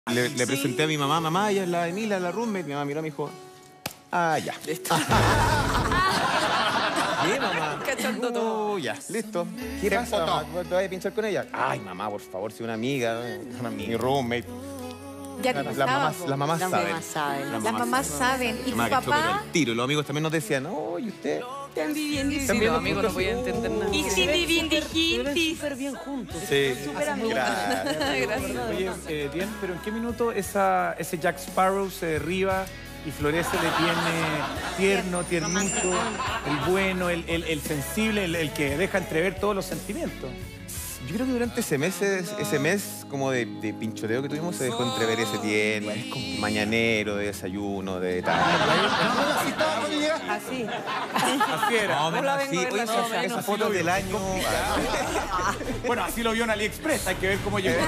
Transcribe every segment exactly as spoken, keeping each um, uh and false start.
Le, le presenté a mi mamá, mamá, ella es la Emilia, la roommate. Mi mamá miró y me dijo, ah, ya. Listo. ¿Qué, mamá? Cachando todo. Uh, ya, listo. ¿Qué pasa, mamá? ¿Te vas a pinchar con ella? Ay, mamá, por favor, si una amiga, una mi roommate. Ya Las, te las pasaba, mamás, po. las mamás Las saben. mamás saben. Las Las mamás mamás saben. ¿Y tu Mamá, que chocó papá? el tiro. Los amigos también nos decían, no, ¿y usted? Están viviendo Están sí, viendo los amigos no juntos, podían sí. entender nada. Y sí, viviendo Se ven juntos. súper bien juntos. Sí. Súper amigos. Gracias. Gracias. Oye, eh, bien, pero ¿en qué minuto esa, ese Jack Sparrow se derriba y florece le tiene tierno, tiernucho, el bueno, el, el, el sensible, el, el que deja entrever todos los sentimientos? Yo creo que durante ese mes, ese mes como de, de pinchoteo que tuvimos, se dejó entrever ese tierno, mañanero, de desayuno, de tal. Así. Así era. No, menos la así. vengo a ver Oye, la esas, novela. esas fotos del año. Bueno, así lo vio en AliExpress, hay que ver cómo llegó.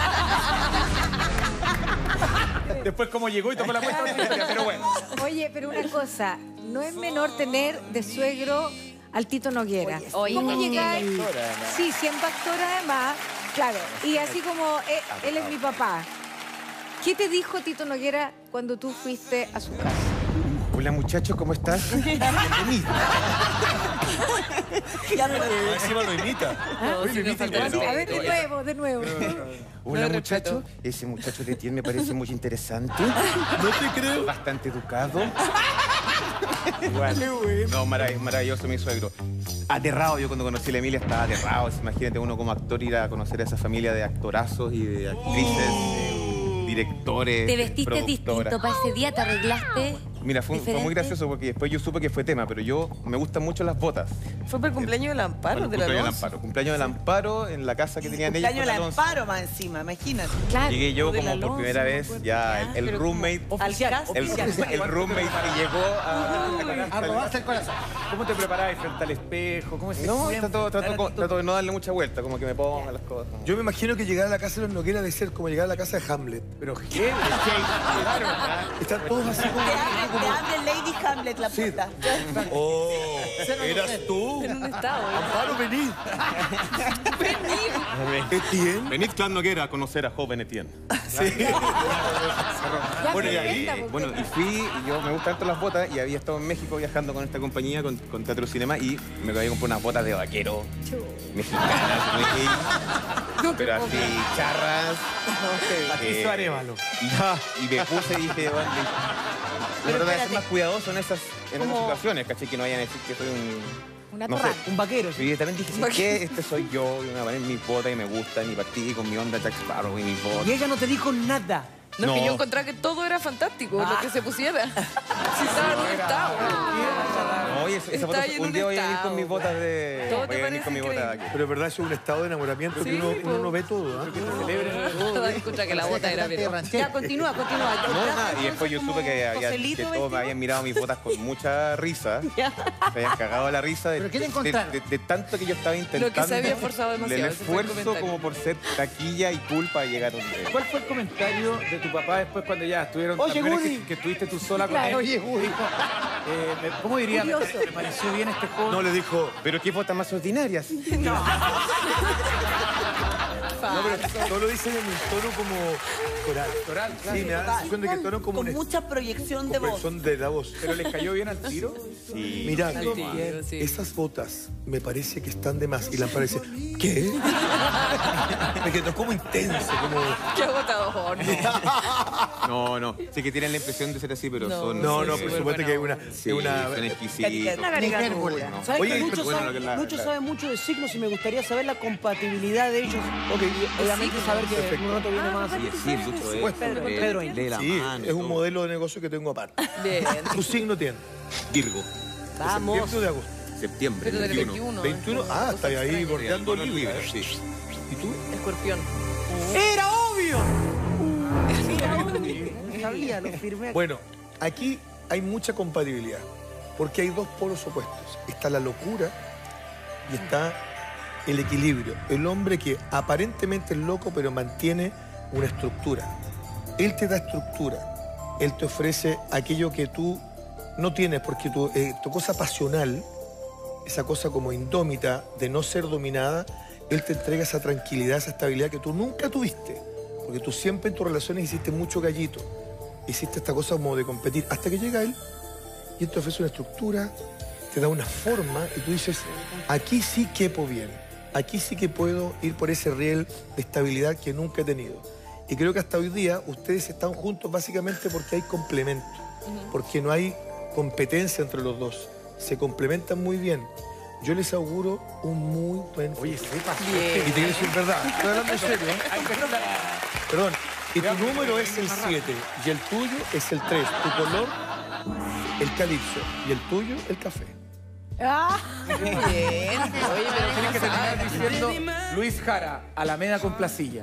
Después cómo llegó y tomó la cuenta, pero bueno. Oye, pero una cosa, no es menor tener de suegro al Tito Noguera. Oye, ¿Cómo sí. llegáis? Sí, siendo actor además, claro. Y así como eh, él es mi papá. ¿Qué te dijo Tito Noguera cuando tú fuiste a su casa? Hola muchachos, ¿cómo estás? Bienvenido. Encima lo imita. No, sí, nos faltó Así, a ver, de respeto. nuevo, de nuevo. Hola No, muchacho, respeto. ese muchacho de ti me parece muy interesante. No te creo. Bastante educado. Igual. No, marav- maravilloso mi suegro. Aterrado, yo cuando conocí a la Emilia estaba aterrado. Imagínate uno como actor ir a conocer a esa familia de actorazos y de actrices, de directores, Te vestiste productoras. distinto para ese día, te arreglaste. Mira, fue, fue muy diferente. gracioso porque después yo supe que fue tema, pero yo me gustan mucho las botas. Fue por el cumpleaños del Amparo, Bueno, de la cumpleaños del Alonso. Amparo. Cumpleaños del Amparo en la casa que tenían ellos. Cumpleaños con del Alonso. Amparo más encima, imagínate. Claro. Llegué yo del como por Alonso, primera me vez, acuerdo. ya el, el Pero roommate, Oficial, el, oficial. el roommate que llegó a... A robarse el corazón. ¿Cómo te preparabas frente al espejo? ¿Cómo se No, siente? trato, trato, trato de no darle mucha vuelta, como que me ponga las cosas. Yo me imagino que llegar a la casa de los Noguera debe ser como llegar a la casa de Hamlet. Pero ¿qué? Claro. Están todos así como... Te abre, te abre Lady Hamlet la puta. Oh, ¿eras tú? En un estado. ¿eh? Amparo, venid. Etienne. Venid, Clan Noguera, a conocer a joven Etienne. Sí. Ya, Bueno, y pero ahí, cuenta, pues, bueno, y fui, y yo me gustan tanto las botas, y había estado en México viajando con esta compañía, con, con Teatro Cinema, y me había comprado unas botas de vaquero mexicanas, muy- pero así, charras. Patricio eh, Arévalo. Y, y me puse y dije, bueno, me trato de ser más cuidadoso en esas, en esas situaciones, ¿cachai? Que no vayan a decir que soy un... Una no sé. torrada. Un vaquero. Y también dije, ¿sabes qué? Este soy yo, y me voy a poner mis botas y me gustan, y partí con mi onda Jack Sparrow y mis botas. Y ella no te dijo nada. No, es que No. yo encontraba que todo era fantástico, lo que se pusiera. Si estaba en un estado. No, oye, esa, esa Está foto, ahí en un un día voy a venir estado, con mis botas de... Todo te Voy a venir parece con mis botas de increíble. aquí. Pero es verdad, es un estado de enamoramiento que Sí, uno, po. uno no ve todo. ¿ah? Escucha que la bota era pero. Ya, continúa, continúa. No, nada, y después yo supe que, había, Joselito que todos vestido. me habían mirado mis botas con mucha risa. Se habían cagado la risa de, ¿Pero qué te de, encontraron? de- de tanto que yo estaba intentando. Lo que se había esforzado demasiado, El ese fue el esfuerzo comentario. como por ser taquilla y culpa de llegar donde... ¿Cuál fue el comentario de tu papá después cuando ya estuvieron... Oye, la primera vez Woody. Que, que estuviste tú sola con Claro, él? oye, Woody. Dijo, eh, me- ¿cómo diría? Me, Curioso. me pareció bien este joven. No, le dijo... Pero qué botas más ordinarias. No, pero todo lo dicen en un tono como coral. Coral, claro. Sí, me da cuenta que tono como Con un... mucha proyección de voz. Son de la voz. ¿Pero les cayó bien al tiro? Sí. Mira, Al tiro, sí. esas botas me parece que están de más. Y la parece, ¿qué? Me quedó como intenso, como... Qué agotador. No, no. Sí que tienen la impresión de ser así, pero No, son... No, eh, no, por súper supuesto que hay una... Sí, es una son exquisitos. Una caricatura. No. ¿Sabes Oye, que pero Lucho, bueno, sabe, lo que la- Lucho la- sabe mucho de signos y me gustaría saber la compatibilidad de ellos? Ok, Y obviamente saber que en un rato viene más. Sí, sí, el Lucho es... Pedro, eh, Pedro, lee la sí, mano y es un todo. modelo de negocio que tengo aparte. Bien. ¿Tu signo tiene? Virgo. Vamos. ¿Septiembre o de agosto? Septiembre. Pero del veintiuno. veintiuno. veintiuno. Ah, está ahí bordeando el libro. libro. Sí. ¿Y tú? Escorpión. ¡Era obvio! Era obvio. No sabía, lo firmé. Bueno, aquí hay mucha compatibilidad, porque hay dos polos opuestos. Está la locura y está el equilibrio. El hombre que aparentemente es loco, pero mantiene una estructura. Él te da estructura. Él te ofrece aquello que tú no tienes, porque tu, eh, tu cosa pasional, esa cosa como indómita de no ser dominada, él te entrega esa tranquilidad, esa estabilidad que tú nunca tuviste. Porque tú siempre en tus relaciones hiciste mucho gallito. Hiciste esta cosa como de competir. Hasta que llega él y él te ofrece una estructura, te da una forma y tú dices, aquí sí quepo bien. Aquí sí que puedo ir por ese riel de estabilidad que nunca he tenido. Y creo que hasta hoy día ustedes están juntos básicamente porque hay complemento. Porque no hay competencia entre los dos. Se complementan muy bien. Yo les auguro un muy buen futuro. Oye, sepa. Y te quiero decir verdad. Estoy hablando en serio. ¿eh? Perdón. Y tu número es el siete. Y el tuyo es el tres. Tu color, el calipso. Y el tuyo, el café. Ah, Bien. Oye, pero Tienes que terminar diciendo Luis Jara, Alameda con placilla.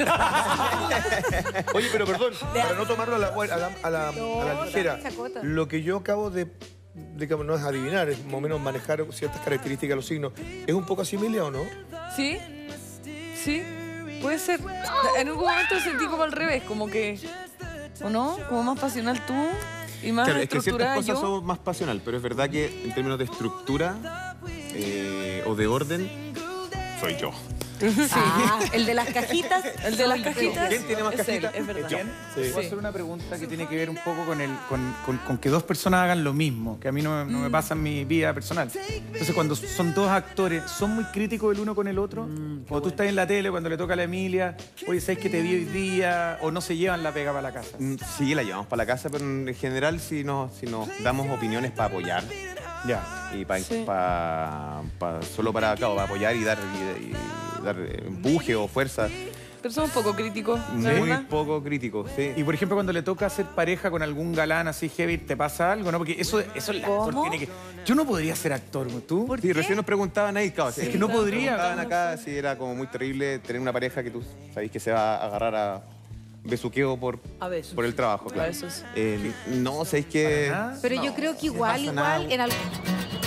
Oye, pero perdón, para no tomarlo a la, a la, a la- No, a la ligera, la chacota. lo que yo acabo de, de que no es adivinar, es más o menos manejar ciertas características de los signos, ¿es un poco asimile o no? ¿Sí? ¿Sí? Puede ser. En algún momento sentí como al revés, como que... ¿O no? Como más pasional tú y más Claro, es que ciertas estructurada cosas yo. son más pasional, pero es verdad que en términos de estructura eh, o de orden, soy yo. ah, el de las cajitas. El de las soy yo. cajitas. ¿Quién tiene más es él, cajitas? es verdad. ¿Quién? Sí. Te voy a hacer una pregunta que tiene que ver un poco con, el, con, con- con que dos personas hagan lo mismo, que a mí no, no me pasa en mi vida personal. Entonces, cuando son dos actores, ¿son muy críticos el uno con el otro? Cuando tú estás en la tele, cuando le toca a la Emilia, oye, ¿sabes que te vi hoy día? ¿O no se llevan la pega para la casa? Mm, Sí, la llevamos para la casa, pero en general si nos, si nos damos opiniones para apoyar Ya. y para Sí. solo para, claro, para apoyar y dar, y, y dar empuje o fuerza, Pero somos poco críticos, ¿la muy verdad? poco críticos, sí. Y por ejemplo, cuando le toca hacer pareja con algún galán así heavy, ¿te pasa algo? ¿No? Porque eso, eso el actor ¿Cómo? tiene que. Yo no podría ser actor, ¿tú? ¿Por Sí, qué? recién nos preguntaban ahí, claro, Es que no podría. Preguntaban acá si era como muy terrible tener una pareja que tú sabéis que se va a agarrar a besuqueo por, A besos. por el trabajo, claro. besos. Eh, no, sabéis que... Para nada. Pero yo creo que igual, pasa nada. igual, en algún...